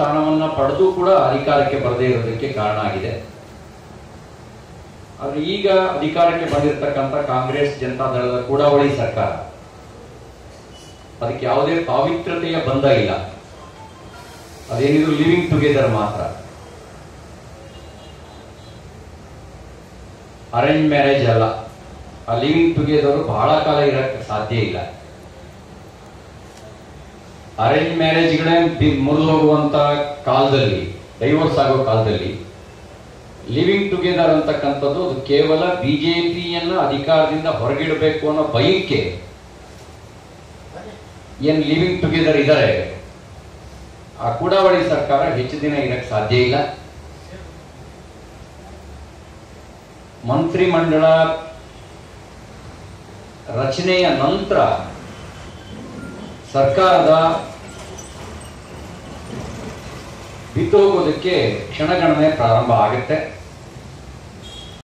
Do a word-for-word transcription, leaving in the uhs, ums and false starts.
ಸ್ಥಾನವನ್ನು ಪಡೆದು ಕೂಡ ಅಧಿಕಾರಕ್ಕೆ ಬರದೇ ಇರೋದಕ್ಕೆ ಕಾರಣ ಆಗಿದೆ. ಆದರೆ ಈಗ ಅಧಿಕಾರಕ್ಕೆ ಬಂದಿರತಕ್ಕಂಥ ಕಾಂಗ್ರೆಸ್ ಜನತಾ ದಳದ ಕೂಡಾವಳಿ ಸರ್ಕಾರ ಅದಕ್ಕೆ ಯಾವುದೇ ಪಾವಿತ್ರ್ಯತೆಯ ಬಂಧ ಇಲ್ಲ. ಅದೇನಿದ್ರು ಲಿವಿಂಗ್ ಟುಗೆದರ್ ಮಾತ್ರ. ಅರೇಂಜ್ ಮ್ಯಾರೇಜ್ ಅಲ್ಲ. ಆ ಲಿವಿಂಗ್ ಟುಗೆದರ್ ಬಹಳ ಕಾಲ ಇರಕ್ಕೆ ಸಾಧ್ಯ ಇಲ್ಲ. ಅರೇಂಜ್ ಮ್ಯಾರೇಜ್ಗಳೇ ಮುರಿದು ಹೋಗುವಂತ ಕಾಲದಲ್ಲಿ, ಡೈವೋರ್ಸ್ ಆಗೋ ಕಾಲದಲ್ಲಿ ಲಿವಿಂಗ್ ಟುಗೆದರ್ ಅಂತಕ್ಕಂಥದ್ದು ಅದು ಕೇವಲ ಬಿಜೆಪಿಯನ್ನ ಅಧಿಕಾರದಿಂದ ಹೊರಗಿಡಬೇಕು ಅನ್ನೋ ಭಯಕ್ಕೆ ಏನ್ ಲಿವಿಂಗ್ ಟುಗೆದರ್ ಇದ್ದಾರೆ. ಆ ಕೂಡಾವಳಿ ಸರ್ಕಾರ ಹೆಚ್ಚು ದಿನ ಇರಕ್ಕೆ ಸಾಧ್ಯ ಇಲ್ಲ. ಮಂತ್ರಿಮಂಡಲ ರಚನೆಯ ನಂತರ ಸರ್ಕಾರದ ಬಿತ್ತೋಗೋದಕ್ಕೆ ಕ್ಷಣಗಣನೆ ಪ್ರಾರಂಭ ಆಗುತ್ತೆ.